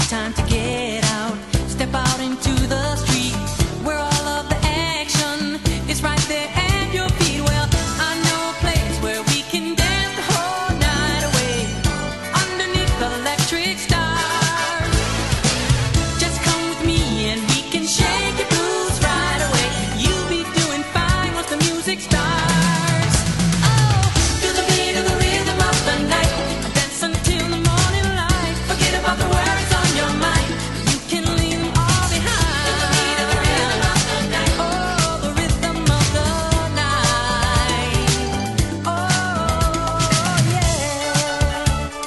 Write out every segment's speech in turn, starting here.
time to get out, step out into the street where all of the action is right there at your feet. Well, I know a place where we can dance the whole night away underneath the electric stars. Just come with me and we can shake your blues right away. You'll be doing fine once the music starts. Oh, feel the beat of the rhythm of the night, dance until the morning light. Forget about the words on your mind, you can leave them all behind. Feel the rhythm of the night. Oh, the rhythm of the night. Oh, yeah.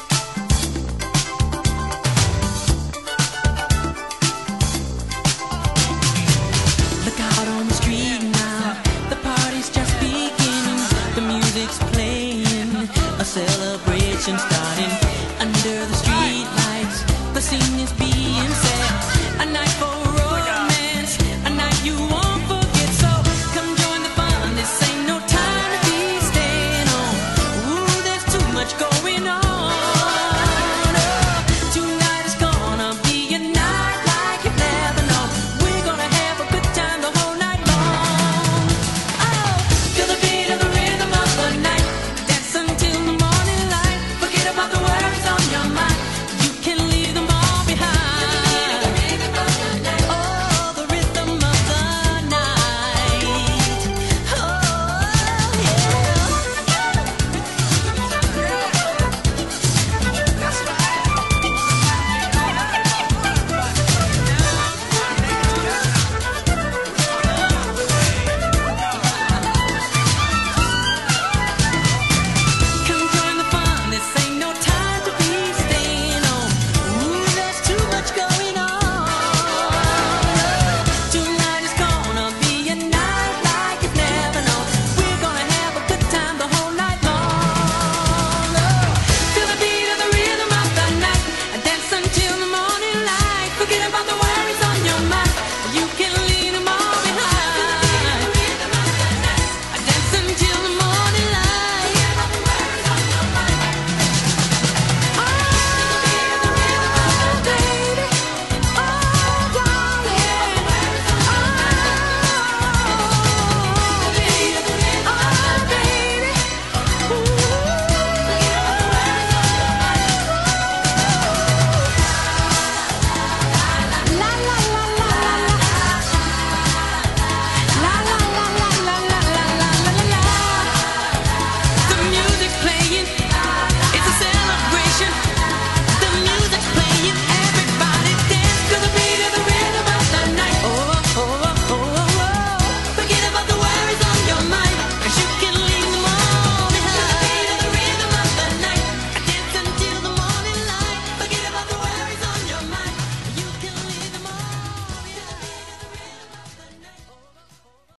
Look out on the street now, the party's just beginning. The music's playing, a celebration starting.